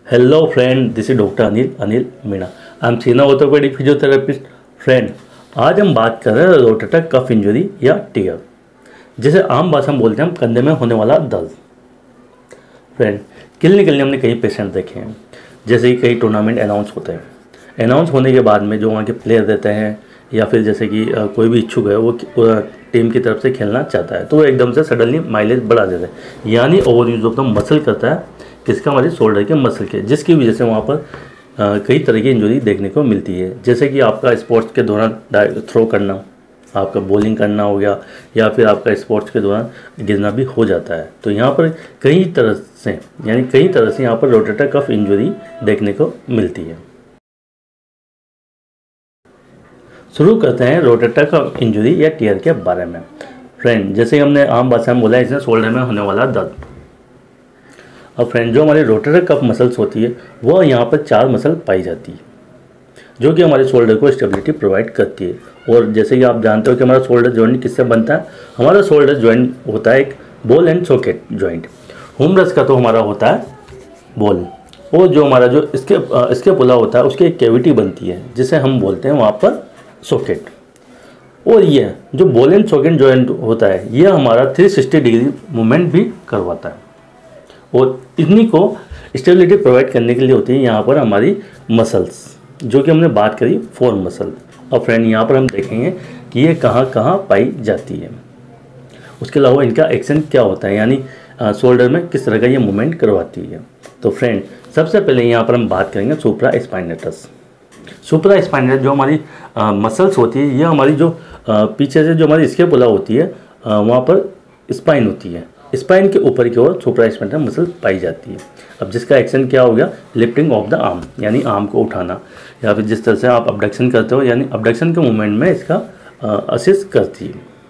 Hello friend, this is doctor Anil Meena. I am सीना orthopaedic physiotherapist. Friend, आज हम बात कर रहे हैं रोटेटर कफ इंजरी या टियर, जिसे आम भाषा में बोलते हैं हम कंधे में होने वाला दर्द। फ्रेंड, क्लिनिकली हमने कई पेशेंट देखे हैं, जैसे कि कई टूर्नामेंट अनाउंस होते हैं। अनाउंस होने के बाद में जो वहाँ के प्लेयर रहते हैं या फिर जैसे कि कोई भी इच्छुक है वो टीम की तरफ से खेलना चाहता है, तो वो एकदम से सडनली माइलेज बढ़ा देते हैं, यानी overuse of the muscle करता है, किसका, हमारे शोल्डर के मसल के, जिसकी वजह से वहाँ पर कई तरह की इंजरी देखने को मिलती है। जैसे कि आपका स्पोर्ट्स के दौरान थ्रो करना, आपका बॉलिंग करना हो गया, या फिर आपका स्पोर्ट्स के दौरान गिरना भी हो जाता है। तो यहाँ पर कई तरह से यहाँ पर रोटेटर कफ इंजरी देखने को मिलती है। शुरू करते हैं रोटेटर कफ इंजरी या टियर के बारे में। फ्रेंड, जैसे हमने आम भाषा में बोला, इसमें शोल्डर में होने वाला दर्द। अब फ्रेंड, जो हमारे रोटेटर कफ मसल्स होती है वो यहाँ पर 4 मसल पाई जाती है, जो कि हमारे शोल्डर को स्टेबिलिटी प्रोवाइड करती है। और जैसे कि आप जानते हो कि हमारा शोल्डर जॉइंट किससे बनता है, हमारा शोल्डर जॉइंट होता है एक ball and socket joint. Humerus का तो हमारा होता है बॉल, और जो हमारा जो इसके पुला होता है उसकी एक कैविटी बनती है जिसे हम बोलते हैं वहाँ पर सॉकेट। और ये जो बॉल एंड सॉकेट जॉइंट होता है ये हमारा 360 डिग्री मूवमेंट भी करवाता है, और इन्हीं को स्टेबिलिटी प्रोवाइड करने के लिए होती है यहाँ पर हमारी मसल्स, जो कि हमने बात करी 4 मसल। और फ्रेंड, यहाँ पर हम देखेंगे कि ये कहाँ कहाँ पाई जाती है, उसके अलावा इनका एक्शन क्या होता है, यानी शोल्डर में किस तरह का ये मूवमेंट करवाती है। तो फ्रेंड, सबसे पहले यहाँ पर हम बात करेंगे सुप्रा स्पाइनेटस। सुप्रा स्पाइनेटस जो हमारी मसल्स होती है, ये हमारी जो पीछे से जो हमारी स्कैपुला होती है वहाँ पर स्पाइन होती है, स्पाइन के ऊपर की ओर सुप्रा स्पाइनेटस मसल पाई जाती है। अब जिसका एक्शन क्या हो गया, लिफ्टिंग ऑफ द आर्म, यानी आर्म को उठाना, या फिर जिस तरह से आप अबडक्शन करते हो, यानी अबडक्शन के मूवमेंट में इसका असिस्ट करती है।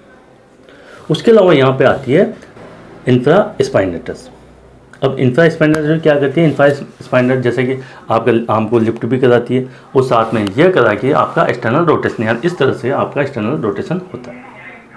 उसके अलावा यहाँ पे आती है इंफ्रा स्पाइनेटस। अब इंफ्रा स्पाइनेटस क्या करती है, इंफ्रा स्पाइनेटस जैसे कि आपके आर्म को लिफ्ट भी कराती है, और साथ में यह करा कि आपका एक्सटर्नल रोटेशन, यानी इस तरह से आपका एक्सटर्नल रोटेशन होता है,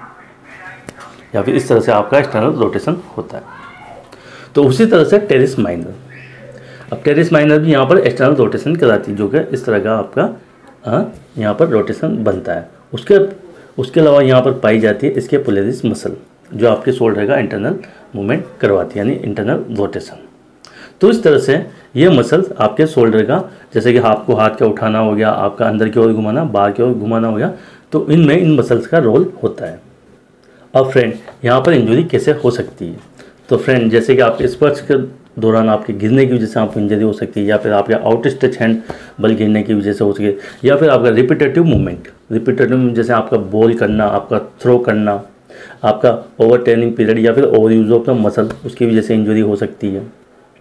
या फिर इस तरह से आपका एक्सटर्नल रोटेशन होता है। तो उसी तरह से टेरिस माइनर, अब टेरिस माइनर भी यहाँ पर एक्सटर्नल रोटेशन कराती है, जो कि इस तरह का आपका यहाँ पर रोटेशन बनता है। उसके अलावा यहाँ पर पाई जाती है इसके पोलेरिस मसल, जो आपके शोल्डर का इंटरनल मूवमेंट करवाती है, यानी इंटरनल रोटेशन। तो इस तरह से ये मसल्स आपके शोल्डर का, जैसे कि आपको हाथ का उठाना हो गया, आपका अंदर की ओर घुमाना, बाहर की ओर घुमाना हो गया, तो इनमें इन मसल्स का रोल होता है। अब फ्रेंड, यहाँ पर इंजरी कैसे हो सकती है, तो फ्रेंड जैसे कि आपके स्पर्श के दौरान आपके गिरने की वजह से आपको इंजरी हो सकती है, या फिर आपके आउट स्ट्रेच हैंड बल गिरने की वजह से हो सके, या फिर आपका रिपीटेटिव मूवमेंट जैसे आपका बॉल करना, आपका थ्रो करना, आपका ओवर ट्रेनिंग पीरियड, या फिर overuse of the muscle, उसकी वजह से इंजरी हो सकती है।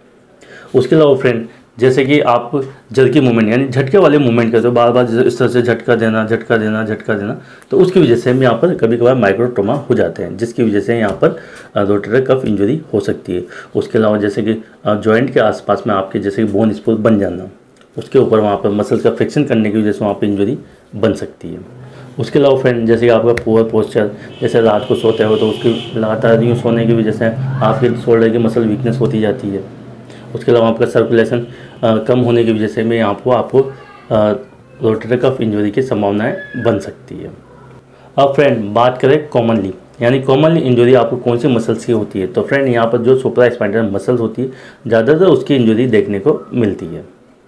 उसके अलावा फ्रेंड, जैसे कि आप जर्की मूवमेंट, यानी झटके वाले मूवमेंट करते हो, बार बार इस तरह से झटका देना, तो उसकी वजह से हम यहाँ पर कभी कभार माइक्रो ट्रोमा हो जाते हैं, जिसकी वजह से यहाँ पर रोटेटर कफ इंजरी हो सकती है। उसके अलावा जैसे कि जॉइंट के आसपास में आपके जैसे कि बोन स्पूल बन जाना, उसके ऊपर वहाँ पर मसल का फ्रिक्शन करने की वजह से वहाँ पर इंजरी बन सकती है। उसके अलावा फ्रेंड, जैसे कि आपका पुअर पोस्चर, जैसे रात को सोते हो तो उसकी लगातार यूँ सोने की वजह से आपके शोल्डर की मसल वीकनेस होती जाती है। उसके अलावा आपका सर्कुलेशन कम होने की वजह से भी आपको रोटेटर कफ इंजरी की संभावनाएं बन सकती है। अब फ्रेंड, बात करें कॉमनली, यानी कॉमनली इंजरी आपको कौन सी मसल्स की होती है, तो फ्रेंड यहाँ पर जो सुप्रा स्पाइनेटस मसल्स होती है ज़्यादातर उसकी इंजरी देखने को मिलती है।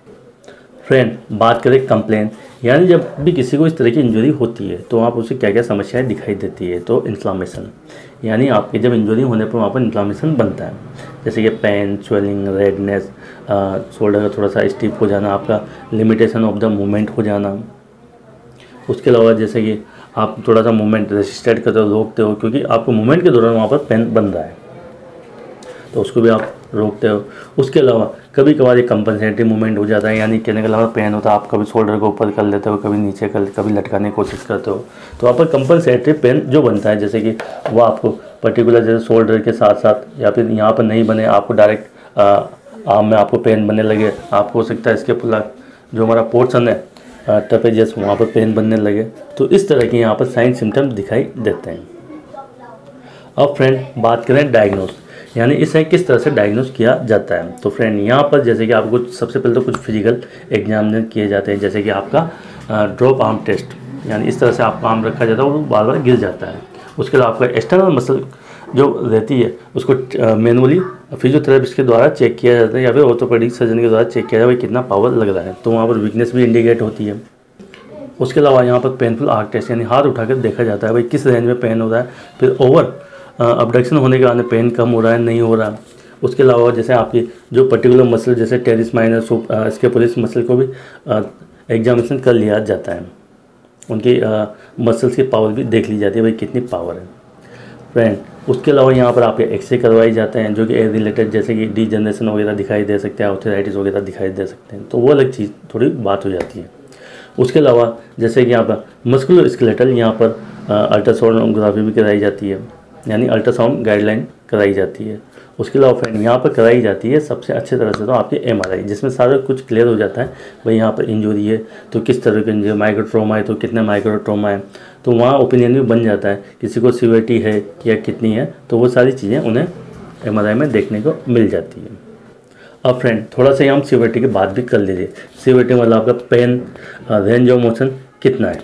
फ्रेंड, बात करें कंप्लेन, यानी जब भी किसी को इस तरह की इंजरी होती है तो आप उसे क्या क्या समस्याएं दिखाई देती है, तो इन्फ्लामेशन, यानी आपकी जब इंजरी होने पर वहाँ पर इन्फ्लामेशन बनता है, जैसे कि पेन, स्वेलिंग, रेडनेस, शोल्डर का थोड़ा सा स्टिफ हो जाना, आपका लिमिटेशन ऑफ द मूवमेंट हो जाना। उसके अलावा जैसे कि आप थोड़ा सा मूवमेंट रेसिस्टेड करते हो, रोकते हो, क्योंकि आपको मूवमेंट के दौरान वहाँ पर पेन बन रहा है, तो उसको भी आप रोकते हो। उसके अलावा कभी कभार एक कंपनसेटरी मूवमेंट हो जाता है, यानी कहने का अलावा पेन होता है, आप कभी शोल्डर को ऊपर कर लेते हो, कभी नीचे कभी लटकाने की कोशिश करते हो, तो वहाँ पर कंपनसेटरी पेन जो बनता है, जैसे कि वो आपको पर्टिकुलर जैसे शोल्डर के साथ साथ, या फिर यहाँ पर नहीं बने, आपको डायरेक्ट आर्म में आपको पेन बनने लगे, आपको हो सकता है इसके पुला जो हमारा पोर्शन है ट्रेपेजियस, वहाँ पर पेन बनने लगे, तो इस तरह के यहाँ पर साइन सिम्टम्स दिखाई देते हैं। अब फ्रेंड, बात करें डायग्नोस, यानी इसे किस तरह से डायग्नोस किया जाता है। तो फ्रेंड यहाँ पर जैसे कि आपको सबसे पहले तो कुछ फिजिकल एग्जामिनेशन किए जाते हैं, जैसे कि आपका ड्रॉप आर्म टेस्ट, यानी इस तरह से आपका आर्म रखा जाता है और वो बार बार गिर जाता है। उसके बाद आपका एक्सटर्नल मसल जो रहती है उसको मैनुअली फिजियोथेरेपिस्ट के द्वारा चेक किया जाता है या फिर ऑर्थोपेडिक सर्जन के द्वारा चेक किया जाता है भाई कितना पावर लग रहा है, तो वहाँ पर वीकनेस भी इंडिकेट होती है। उसके अलावा यहाँ पर पेनफुल आर्क टेस्ट, यानी हाथ उठाकर देखा जाता है भाई किस रेंज में पेन हो रहा है, फिर ओवर अबडक्शन होने के बाद पेन कम हो रहा है नहीं हो रहा है। उसके अलावा जैसे आपकी जो पर्टिकुलर मसल जैसे टेरिस माइनर स्केपुलिस मसल को भी एग्जामिनेशन कर लिया जाता है, उनकी मसल्स की पावर भी देख ली जाती है भाई कितनी पावर है फ्रेंड। उसके अलावा यहाँ पर आपके एक्सरे करवाए जाते हैं जो कि एज रिलेटेड जैसे कि डीजनरेशन वगैरह दिखाई दे सकते हैं, आर्थराइटिस वगैरह दिखाई दे सकते हैं, तो वो अलग चीज़ थोड़ी बात हो जाती है। उसके अलावा जैसे कि यहाँ पर मस्कुलर स्केलेटल यहाँ पर अल्ट्रासाउंडोग्राफी भी कराई जाती है, यानी अल्ट्रासाउंड गाइडलाइन कराई जाती है। उसके अलावा फ्रेंड यहाँ पर कराई जाती है सबसे अच्छे तरह से तो आपकी MRI, जिसमें सारा कुछ क्लियर हो जाता है भाई यहाँ पर इंजरी है तो किस तरह की इंजरी, माइक्रो ट्रॉमा है तो कितना माइक्रो ट्रॉमा है, तो वहाँ ओपिनियन भी बन जाता है किसी को सीवियरिटी है या कितनी है, तो वो सारी चीज़ें उन्हें MRI में देखने को मिल जाती है। अब फ्रेंड थोड़ा सा हम सीवियरिटी की बात भी कर लीजिए। सीवियरिटी मतलब आपका पेन रेंज ऑफ मोशन कितना है।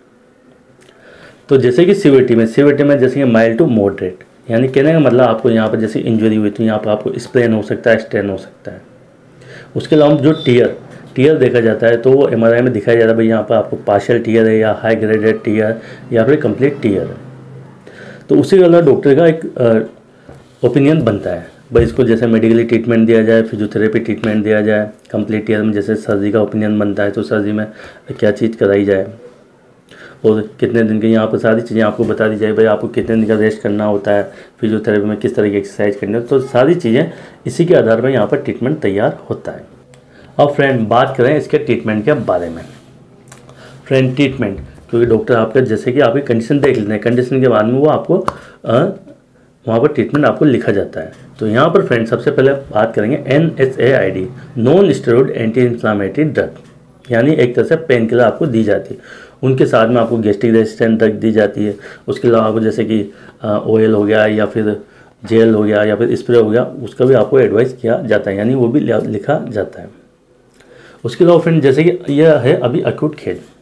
तो जैसे कि सीवियरिटी में जैसे कि माइल्ड टू मॉडरेट, यानी कहने का मतलब आपको यहाँ पर जैसे इंजरी हुई तो यहाँ पर आपको स्प्रेन हो सकता है, स्ट्रेन हो सकता है। उसके अलावा जो टीयर देखा जाता है तो वो MRI में दिखाया जाता है भाई यहाँ पर आपको पार्शियल टीयर है या हाई ग्रेडेड टीयर या फिर कंप्लीट टीयर है। तो उसी वाला डॉक्टर का एक ओपिनियन बनता है भाई इसको जैसे मेडिकली ट्रीटमेंट दिया जाए, फिजियोथेरेपी ट्रीटमेंट दिया जाए। कंप्लीट टीयर में जैसे सर्जरी का ओपिनियन बनता है तो सर्जरी में क्या चीज़ कराई जाए और कितने दिन की, यहाँ पर सारी चीज़ें आपको बता दी जाए भाई आपको कितने दिन का रेस्ट करना होता है, फिजियोथेरेपी में किस तरह की एक्सरसाइज करनी है, तो सारी चीज़ें इसी के आधार पर यहाँ पर ट्रीटमेंट तैयार होता है। अब फ्रेंड बात करें इसके ट्रीटमेंट के बारे में। फ्रेंड ट्रीटमेंट, क्योंकि डॉक्टर आपका जैसे कि आपकी कंडीशन देख लेते हैं, कंडीशन के बाद में वो आपको वहाँ पर ट्रीटमेंट आपको लिखा जाता है। तो यहाँ पर फ्रेंड सबसे पहले बात करेंगे NSAID, non steroid anti inflammatory drug, यानी एक तरह से पेन किलर आपको दी जाती है। उनके साथ में आपको गैस्ट्रिक रेजिस्टेंट ड्रग दी जाती है। उसके अलावा आपको जैसे कि ऑयल हो गया या फिर जेल हो गया या फिर स्प्रे हो गया, उसका भी आपको एडवाइस किया जाता है, यानी वो भी लिखा जाता है। उसके अलावा फ्रेंड जैसे कि यह है अभी अक्यूट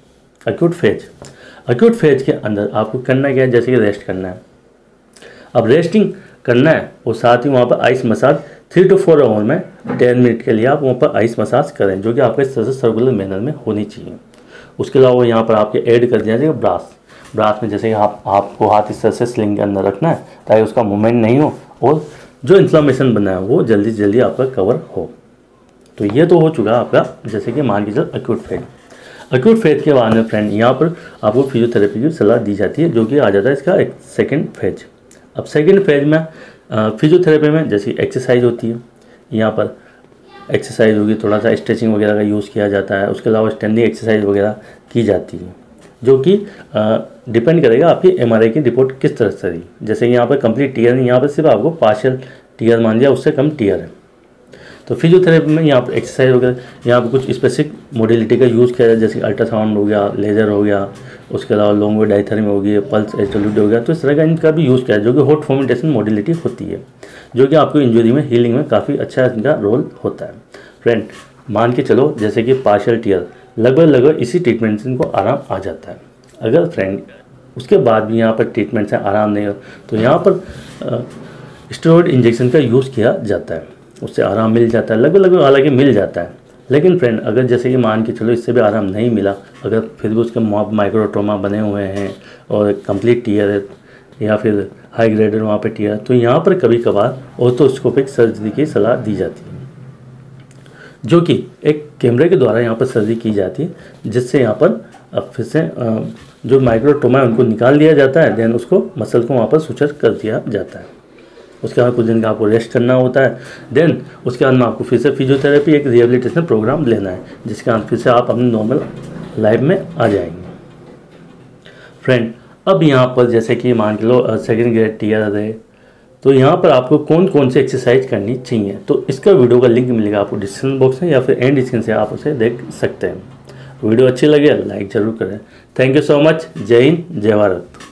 फेज के अंदर आपको करना क्या है, जैसे कि रेस्ट करना है। अब रेस्टिंग करना है और साथ ही वहाँ पर आइस मसाज 3 to 4 आवर में 10 मिनट के लिए आप वहाँ पर आइस मसाज करें, जो कि आपके इस तरह से सर्कुलर मैनर में होनी चाहिए। उसके अलावा यहाँ पर आपके ऐड कर दिया जाएगा ब्रास में, जैसे कि आपको हाथ इस तरह से स्लिंग के अंदर रखना है ताकि उसका मूवमेंट नहीं हो और जो इन्फ्लामेशन बना है वो जल्दी से जल्दी आपका कवर हो। तो ये तो हो चुका आपका जैसे कि मान के चल अक्यूट फेज के बाद में फ्रेंड यहाँ पर आपको फिजियोथेरेपी की सलाह दी जाती है, जो कि आ जाता है इसका एक सेकेंड फेज। अब सेकेंड फेज में फिजियोथेरेपी में जैसे एक्सरसाइज होती है, यहाँ पर एक्सरसाइज होगी, थोड़ा सा स्ट्रेचिंग वगैरह का यूज़ किया जाता है। उसके अलावा स्टैंडिंग एक्सरसाइज वगैरह की जाती है, जो कि डिपेंड करेगा आपकी MRI की रिपोर्ट किस तरह से रही। जैसे यहाँ पर कंप्लीट टीयर नहीं, यहाँ पर सिर्फ आपको पार्शियल टीयर मान लिया, उससे कम टीयर है। तो फिजियोथेरेपी में यहाँ पर एक्सरसाइज वगैरह, यहाँ पर कुछ स्पेसिफिक मोडिलिटी का यूज़ किया जाए, जैसे अल्ट्रासाउंड हो गया, लेज़र हो गया, उसके अलावा लॉन्ग वेव डायथर्मी हो गई, पल्स एस्टोल्यूट हो गया, तो इस तरह का इनका भी यूज़ किया है, जो कि हॉट फॉर्मेंटेशन मोडिलिटी होती है, जो कि आपको इंजरी में हीलिंग में काफ़ी अच्छा इनका रोल होता है। फ्रेंड मान के चलो जैसे कि पार्शियल टीयर लगभग इसी ट्रीटमेंट से इनको आराम आ जाता है। अगर फ्रेंड उसके बाद भी यहाँ पर ट्रीटमेंट से आराम नहीं हो तो यहाँ पर स्टेरॉइड इंजेक्शन का यूज़ किया जाता है, उससे आराम मिल जाता है, लगभग हालांकि मिल जाता है। लेकिन फ्रेंड अगर जैसे कि मान के चलो इससे भी आराम नहीं मिला, अगर फिर भी उसके माइक्रो ट्रॉमा बने हुए हैं और कंप्लीट टीयर है या फिर हाई ग्रेडेड वहाँ पे टीयर, तो यहाँ पर कभी कभार ऑर्थोस्कोपिक सर्जरी की सलाह दी जाती है, जो कि एक कैमरे के द्वारा यहाँ पर सर्जरी की जाती है, जिससे यहाँ पर अब फिर से जो माइक्रो ट्रॉमा है उनको निकाल दिया जाता है, देन उसको मसल को वहाँ पर सुचर कर दिया जाता है। उसके बाद कुछ दिन का आपको रेस्ट करना होता है, देन उसके बाद में आपको फिर से फिजियोथेरेपी एक रिहेबिलिटेशन प्रोग्राम लेना है, जिसके बाद फिर से आप अपने नॉर्मल लाइफ में आ जाएंगे। फ्रेंड अब यहाँ पर जैसे कि मान के लो सेकेंड ग्रेड टीयर है, तो यहाँ पर आपको कौन कौन सी एक्सरसाइज करनी चाहिए, तो इसका वीडियो का लिंक मिलेगा आपको डिस्क्रिप्शन बॉक्स में या फिर एंड स्क्रीन से आप उसे देख सकते हैं। वीडियो अच्छी लगे लाइक ज़रूर करें। Thank you so much. जय हिंद, जय भारत।